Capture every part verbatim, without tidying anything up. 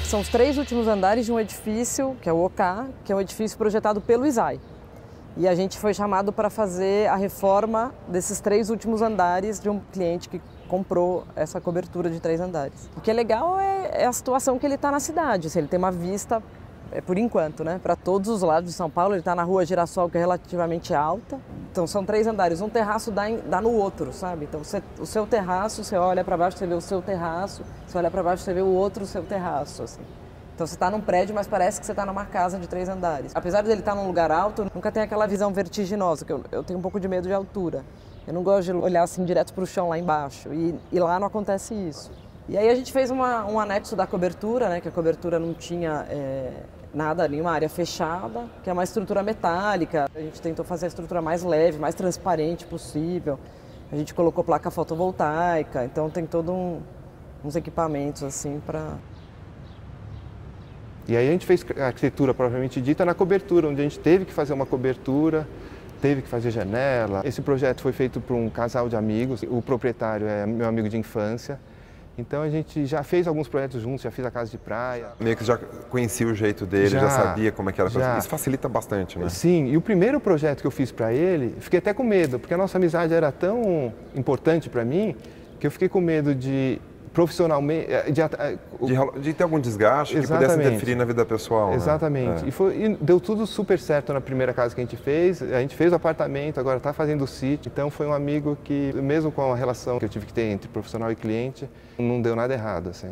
que são os três últimos andares de um edifício, que é o O K, que é um edifício projetado pelo I S A I. E a gente foi chamado para fazer a reforma desses três últimos andares de um cliente que comprou essa cobertura de três andares. O que é legal é, é a situação que ele está na cidade, assim, ele tem uma vista, é, por enquanto, né, para todos os lados de São Paulo. Ele está na rua Girassol, que é relativamente alta. Então são três andares, um terraço dá, em, dá no outro, sabe? Então você, o seu terraço, você olha para baixo, você vê o seu terraço, você olha para baixo, você vê o outro seu terraço, assim. Então você está num prédio, mas parece que você está numa casa de três andares. Apesar dele estar num lugar alto, nunca tem aquela visão vertiginosa, que eu, eu tenho um pouco de medo de altura. Eu não gosto de olhar assim direto para o chão lá embaixo, e, e lá não acontece isso. E aí a gente fez uma, um anexo da cobertura, né, que a cobertura não tinha é, nada, nenhuma área fechada, que é uma estrutura metálica. A gente tentou fazer a estrutura mais leve, mais transparente possível. A gente colocou placa fotovoltaica, então tem todos um, uns equipamentos assim para... E aí a gente fez a arquitetura propriamente dita na cobertura, onde a gente teve que fazer uma cobertura, teve que fazer janela. Esse projeto foi feito por um casal de amigos, o proprietário é meu amigo de infância. Então a gente já fez alguns projetos juntos, já fiz a casa de praia. Meio que já conhecia o jeito dele, já, já sabia como é que era. Já. Isso facilita bastante, né? Sim, e o primeiro projeto que eu fiz para ele, fiquei até com medo, porque a nossa amizade era tão importante para mim, que eu fiquei com medo de... profissionalmente... De, de, de ter algum desgaste que pudesse interferir na vida pessoal. Exatamente. Né? É. E, foi, e deu tudo super certo na primeira casa que a gente fez. A gente fez o apartamento, agora está fazendo o sítio. Então foi um amigo que, mesmo com a relação que eu tive que ter entre profissional e cliente, não deu nada errado, assim.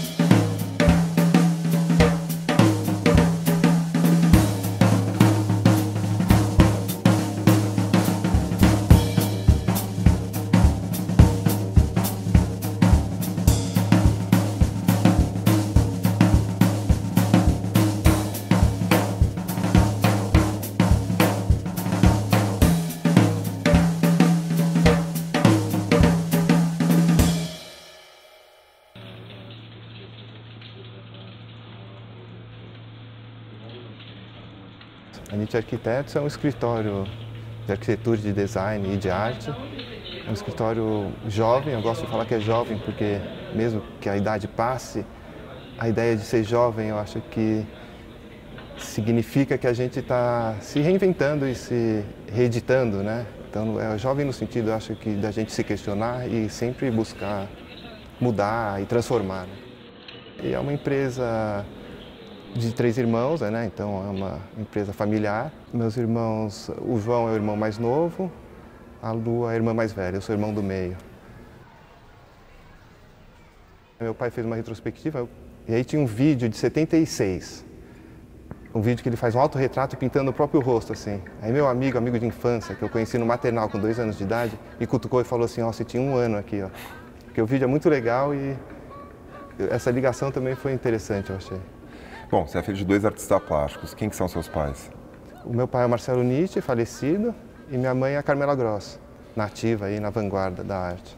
A Nietzsche Arquitetos é um escritório de arquitetura, de design e de arte. É um escritório jovem, eu gosto de falar que é jovem porque mesmo que a idade passe, a ideia de ser jovem eu acho que significa que a gente está se reinventando e se reeditando, né? Então é jovem no sentido, eu acho, que da gente se questionar e sempre buscar mudar e transformar. Né? E é uma empresa de três irmãos, né? Então é uma empresa familiar. Meus irmãos, o João é o irmão mais novo, a Lu é a irmã mais velha, eu sou o irmão do meio. Meu pai fez uma retrospectiva e aí tinha um vídeo de setenta e seis. Um vídeo que ele faz um autorretrato pintando o próprio rosto, assim. Aí meu amigo, amigo de infância, que eu conheci no maternal com dois anos de idade, me cutucou e falou assim, ó, você tinha um ano aqui, ó. Porque o vídeo é muito legal e essa ligação também foi interessante, eu achei. Bom, você é filho de dois artistas plásticos. Quem que são seus pais? O meu pai é o Marcelo Nietzsche, falecido, e minha mãe é a Carmela Gross, nativa aí na vanguarda da arte.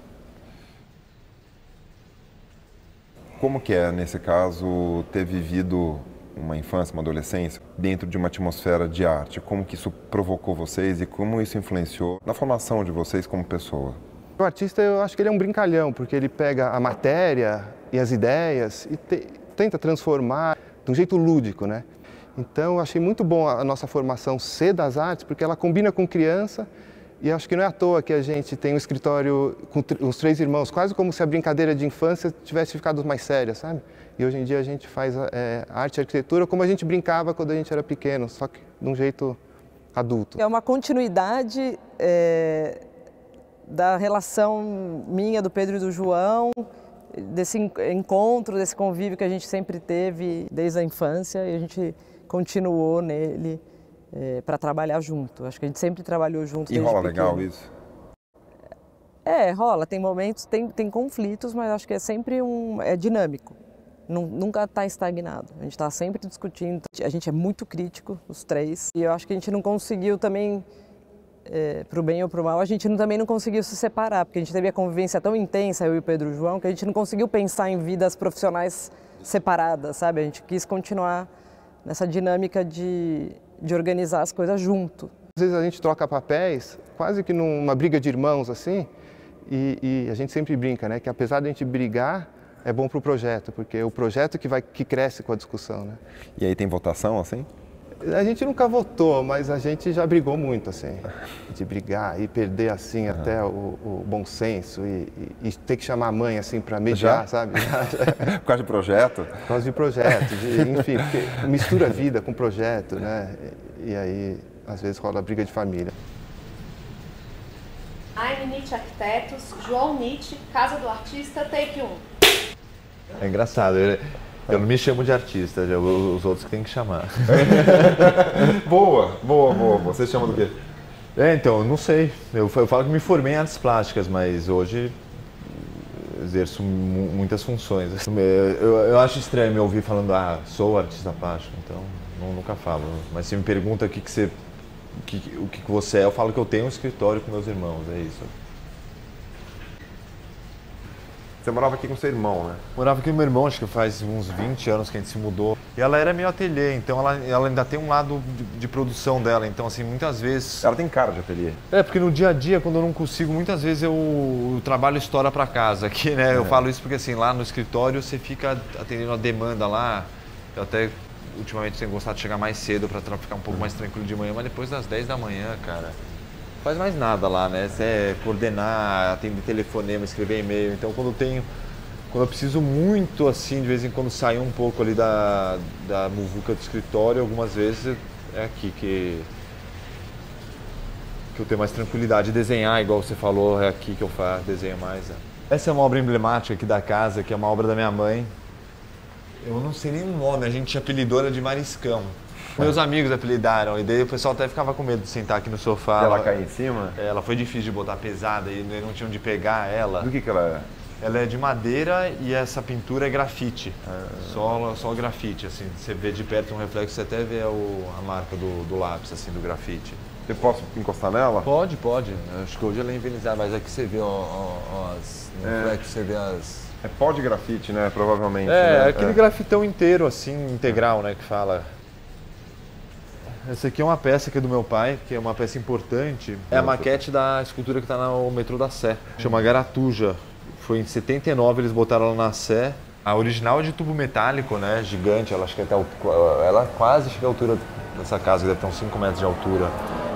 Como que é, nesse caso, ter vivido uma infância, uma adolescência, dentro de uma atmosfera de arte? Como que isso provocou vocês e como isso influenciou na formação de vocês como pessoa? O artista, eu acho que ele é um brincalhão, porque ele pega a matéria e as ideias e te, tenta transformar de um jeito lúdico, né? Então, eu achei muito bom a nossa formação ser das artes, porque ela combina com criança e acho que não é à toa que a gente tem um escritório com os três irmãos, quase como se a brincadeira de infância tivesse ficado mais séria, sabe? E hoje em dia a gente faz é, arte e arquitetura como a gente brincava quando a gente era pequeno, só que de um jeito adulto. É uma continuidade é, da relação minha, do Pedro e do João, desse encontro, desse convívio que a gente sempre teve desde a infância e a gente continuou nele é, para trabalhar junto. Acho que a gente sempre trabalhou junto. E rola legal isso? É, rola. Tem momentos, tem, tem conflitos, mas acho que é sempre um, é dinâmico. Nunca está estagnado. A gente está sempre discutindo. A gente é muito crítico, os três. E eu acho que a gente não conseguiu também, é, para o bem ou para o mal, a gente não, também não conseguiu se separar, porque a gente teve a convivência tão intensa, eu e o Pedro e o João, que a gente não conseguiu pensar em vidas profissionais separadas, sabe? A gente quis continuar nessa dinâmica de, de organizar as coisas junto. Às vezes a gente troca papéis, quase que numa briga de irmãos, assim, e, e a gente sempre brinca, né? Que apesar de a gente brigar, é bom para o projeto, porque é o projeto que, vai, que cresce com a discussão, né? E aí tem votação, assim? A gente nunca votou, mas a gente já brigou muito, assim, de brigar e perder, assim, uhum. até o, o bom senso e, e, e ter que chamar a mãe, assim, para mediar, já? Sabe? Por causa de projeto? Por causa de projeto, de, enfim, porque mistura vida com projeto, né? E, e aí, às vezes, rola briga de família. I'm Nietzsche Arquitetos, João Nietzsche, Casa do Artista, take um. É engraçado, eu, eu não me chamo de artista, já, os outros que tem que chamar. Boa, boa, boa. Você chama do quê? É, então, eu não sei. Eu, eu falo que me formei em artes plásticas, mas hoje exerço muitas funções. Eu, eu, eu acho estranho me ouvir falando, ah, sou artista plástico, então não, nunca falo. Mas se me pergunta o que, que você, o, que, o que você é, eu falo que eu tenho um escritório com meus irmãos, é isso. Você morava aqui com seu irmão, né? Morava aqui com meu irmão, acho que faz uns vinte anos que a gente se mudou. E ela era meio ateliê, então ela, ela ainda tem um lado de, de produção dela. Então, assim, muitas vezes... Ela tem cara de ateliê. É, porque no dia a dia, quando eu não consigo, muitas vezes eu, o trabalho estoura para casa aqui, né? É. Eu falo isso porque, assim, lá no escritório você fica atendendo a demanda lá. Eu até, ultimamente, tenho gostado de chegar mais cedo para ficar um pouco mais tranquilo de manhã, mas depois das dez da manhã, cara... faz mais nada lá, né? Você é coordenar, atender telefonema, escrever e-mail. Então, quando eu tenho, quando eu preciso muito, assim, de vez em quando sair um pouco ali da, da muvuca do escritório, algumas vezes é aqui que, que eu tenho mais tranquilidade. Desenhar, igual você falou, é aqui que eu faço, desenho mais. É. Essa é uma obra emblemática aqui da casa, que é uma obra da minha mãe. Eu não sei nem o nome, a gente apelidou ela de Mariscão. Meus amigos apelidaram, e daí o pessoal até ficava com medo de sentar aqui no sofá. E ela cair em cima? Ela foi difícil de botar pesada e não tinham de pegar ela. Do que que ela é? Ela é de madeira e essa pintura é grafite. Ah. Só, só grafite, assim. Você vê de perto um reflexo, você até vê o, a marca do, do lápis, assim, do grafite. Eu posso encostar nela? Pode, pode. Acho que hoje ela é envernizada, mas aqui você vê ó, ó, ó, as, no é. reflexo, você vê as... É pó de grafite, né? Provavelmente. É, né? aquele é. grafitão inteiro, assim, integral, né, que fala... Essa aqui é uma peça que é do meu pai, que é uma peça importante. É a maquete da escultura que está no metrô da Sé. Chama Garatuja. Foi em setenta e nove, eles botaram ela na Sé. A original é de tubo metálico, né? Gigante. Ela, acho que até, ela quase chega à altura dessa casa, que deve ter uns cinco metros de altura.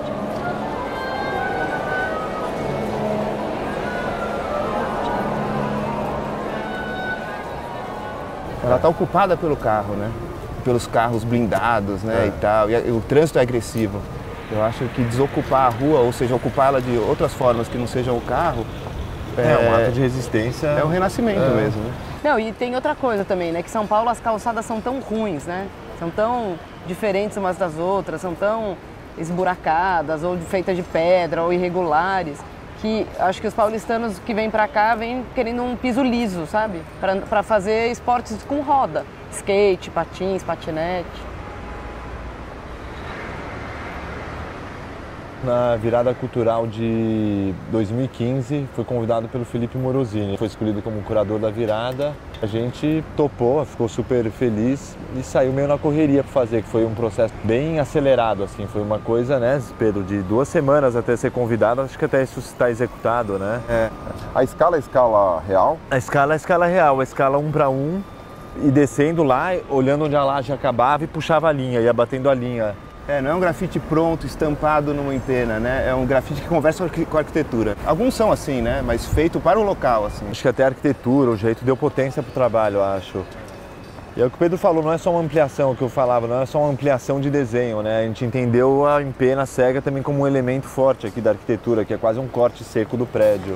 Ela está ocupada pelo carro, né? Pelos carros blindados, né, é. e tal, e, e o trânsito é agressivo. Eu acho que desocupar a rua, ou seja, ocupá-la de outras formas que não sejam o carro, é, é um ato de resistência. É um renascimento é. mesmo, né? Não, e tem outra coisa também, né, que São Paulo as calçadas são tão ruins, né? São tão diferentes umas das outras, são tão esburacadas, ou feitas de pedra, ou irregulares, que acho que os paulistanos que vêm pra cá vêm querendo um piso liso, sabe? Pra, pra fazer esportes com roda. Skate, patins, patinete. Na virada cultural de dois mil e quinze, fui convidado pelo Felipe Morosini. Foi escolhido como curador da virada. A gente topou, ficou super feliz e saiu meio na correria para fazer, que foi um processo bem acelerado, assim. Foi uma coisa, né, Pedro, de duas semanas até ser convidado, acho que até isso está executado, né? É. A escala é a escala real? A escala é a escala real, a escala um para um. E descendo lá, olhando onde a laje acabava e puxava a linha, ia batendo a linha. É, não é um grafite pronto, estampado numa empena, né? É um grafite que conversa com a arquitetura. Alguns são assim, né? Mas feito para o local, assim. Acho que até a arquitetura, o jeito deu potência para o trabalho, eu acho. E é o que o Pedro falou, não é só uma ampliação, o que eu falava, não é só uma ampliação de desenho, né? A gente entendeu a empena cega também como um elemento forte aqui da arquitetura, que é quase um corte seco do prédio.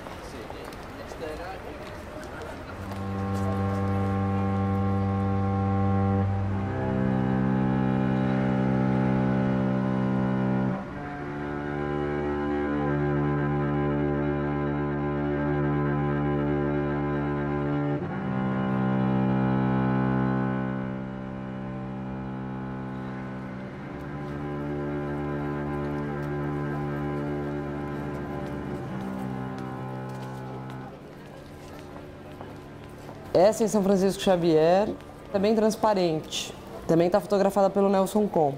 Essa em São Francisco Xavier, também transparente. Também está fotografada pelo Nelson Com.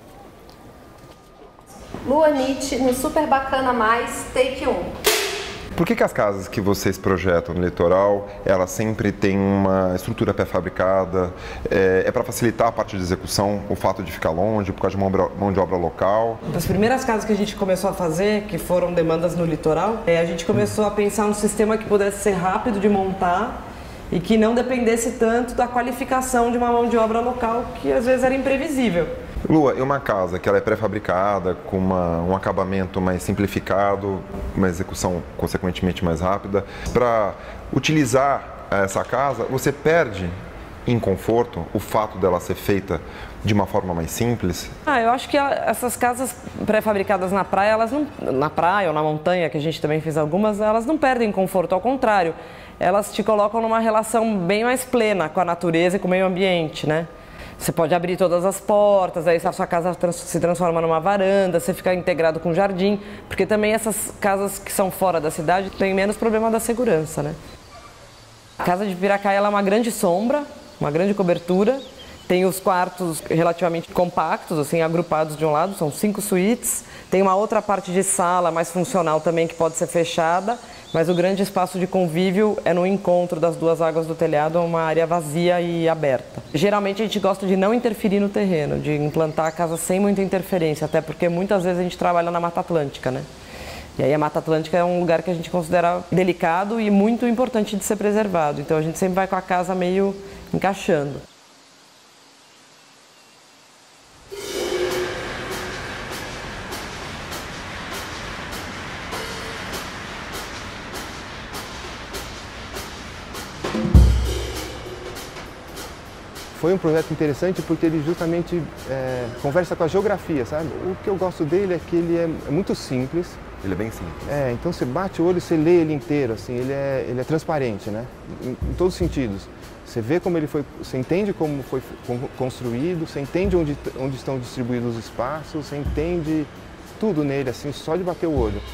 Lua Nietzsche, no Super Bacana Mais, take um. Por que que as casas que vocês projetam no litoral, elas sempre têm uma estrutura pré-fabricada? É, é para facilitar a parte de execução, o fato de ficar longe, por causa de mão, mão de obra local? As primeiras casas que a gente começou a fazer, que foram demandas no litoral, é, a gente começou a pensar num sistema que pudesse ser rápido de montar e que não dependesse tanto da qualificação de uma mão de obra local, que às vezes era imprevisível. Lua, e uma casa que ela é pré-fabricada, com uma, um acabamento mais simplificado, uma execução consequentemente mais rápida, para utilizar essa casa, você perde em conforto o fato dela ser feita de uma forma mais simples? Ah, eu acho que a, essas casas pré-fabricadas na praia, elas não, na praia ou na montanha, que a gente também fez algumas, elas não perdem conforto, ao contrário, elas te colocam numa relação bem mais plena com a natureza e com o meio ambiente, né? Você pode abrir todas as portas, aí a sua casa se transforma numa varanda, você fica integrado com o jardim, porque também essas casas que são fora da cidade têm menos problema da segurança, né? A casa de Piracaia ela é uma grande sombra, uma grande cobertura, tem os quartos relativamente compactos, assim, agrupados de um lado, são cinco suítes, tem uma outra parte de sala mais funcional também que pode ser fechada, mas o grande espaço de convívio é no encontro das duas águas do telhado, uma área vazia e aberta. Geralmente a gente gosta de não interferir no terreno, de implantar a casa sem muita interferência, até porque muitas vezes a gente trabalha na Mata Atlântica, né? E aí a Mata Atlântica é um lugar que a gente considera delicado e muito importante de ser preservado, então a gente sempre vai com a casa meio encaixando. Foi um projeto interessante porque ele justamente é, conversa com a geografia, sabe? O que eu gosto dele é que ele é, é muito simples. Ele é bem simples. É, então você bate o olho e você lê ele inteiro, assim, ele é, ele é transparente, né? Em, em todos os sentidos. Você vê como ele foi, você entende como foi construído, você entende onde, onde estão distribuídos os espaços, você entende tudo nele, assim, só de bater o olho.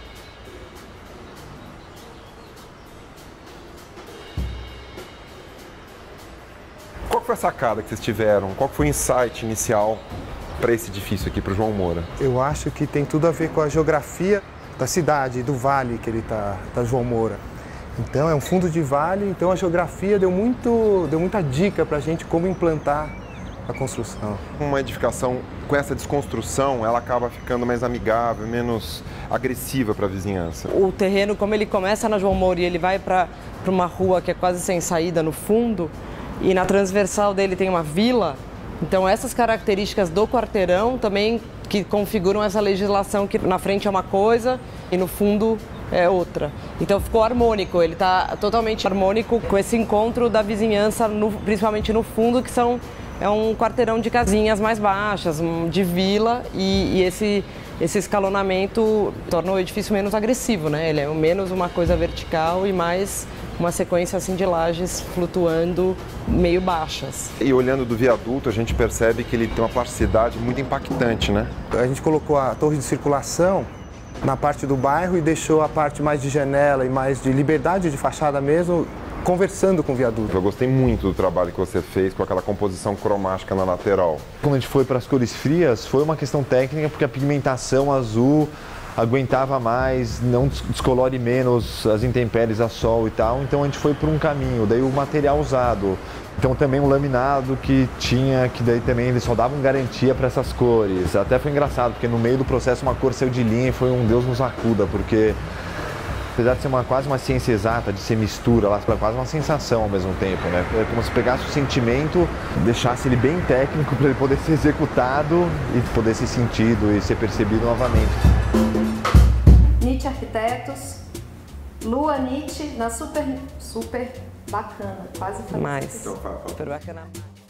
Qual foi a sacada que vocês tiveram? Qual foi o insight inicial para esse edifício aqui, para o João Moura? Eu acho que tem tudo a ver com a geografia da cidade, do vale que ele está, da João Moura. Então é um fundo de vale, então a geografia deu, muito, deu muita dica para a gente como implantar a construção. Uma edificação com essa desconstrução, ela acaba ficando mais amigável, menos agressiva para a vizinhança. O terreno, como ele começa na João Moura e ele vai para uma rua que é quase sem saída no fundo, e na transversal dele tem uma vila, então essas características do quarteirão também que configuram essa legislação que na frente é uma coisa e no fundo é outra. Então ficou harmônico, ele está totalmente harmônico com esse encontro da vizinhança, no, principalmente no fundo, que são, é um quarteirão de casinhas mais baixas, de vila, e, e esse, esse escalonamento torna o edifício menos agressivo, né? Ele é menos uma coisa vertical e mais uma sequência assim de lajes flutuando meio baixas. E olhando do viaduto, a gente percebe que ele tem uma plasticidade muito impactante, né? A gente colocou a torre de circulação na parte do bairro e deixou a parte mais de janela e mais de liberdade de fachada mesmo, conversando com o viaduto. Eu gostei muito do trabalho que você fez com aquela composição cromática na lateral. Quando a gente foi para as cores frias, foi uma questão técnica, porque a pigmentação azul aguentava mais, não descolore menos as intempéries a sol e tal, então a gente foi por um caminho. Daí o material usado, então também um laminado que tinha, que daí também eles só davam garantia para essas cores. Até foi engraçado, porque no meio do processo uma cor saiu de linha e foi um Deus nos acuda, porque apesar de ser uma, quase uma ciência exata, de ser mistura, lá foi quase uma sensação ao mesmo tempo, né? É como se pegasse o sentimento, deixasse ele bem técnico para ele poder ser executado e poder ser sentido e ser percebido novamente. Nietzsche Arquitetos, Lua Nietzsche na super, super bacana, quase falei. Mais, super bacana.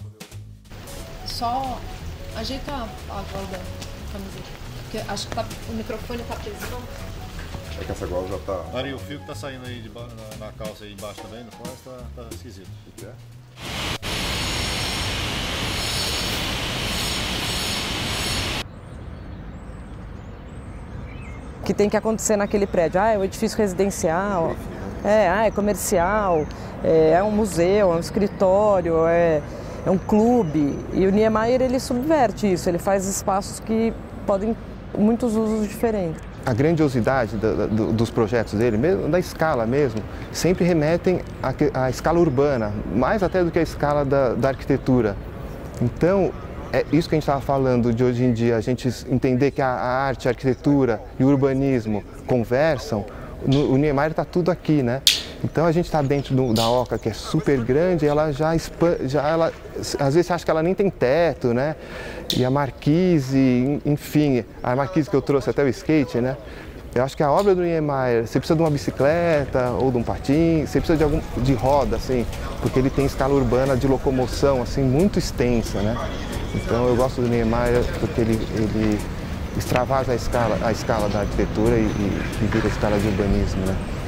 Só ajeita a gola da camiseta, porque acho que tá, o microfone tá pesando. É que essa gola já tá... Ari, o fio que tá saindo aí de ba... na, na calça aí embaixo também, no cós, tá, tá esquisito. O que é? O que tem que acontecer naquele prédio? Ah, é um edifício residencial, é, ah, é comercial, é, é um museu, é um escritório, é, é um clube. E o Niemeyer, ele subverte isso, ele faz espaços que podem muitos usos diferentes. a grandiosidade do, do, dos projetos dele, mesmo, da escala mesmo, sempre remetem à, à escala urbana, mais até do que a escala da, da arquitetura. Então, é isso que a gente estava falando de hoje em dia, a gente entender que a, a arte, a arquitetura e o urbanismo conversam, no, o Niemeyer está tudo aqui, né? Então a gente está dentro do, da Oca, que é super grande, ela já, já ela, às vezes você acha que ela nem tem teto, né? E a marquise, enfim, a marquise que eu trouxe até o skate, né? Eu acho que a obra do Niemeyer, você precisa de uma bicicleta ou de um patins, você precisa de, algum, de roda, assim, porque ele tem escala urbana de locomoção, assim, muito extensa, né? Então eu gosto do Niemeyer porque ele, ele extravasa a escala, a escala da arquitetura e, e, e vira a escala de urbanismo, né?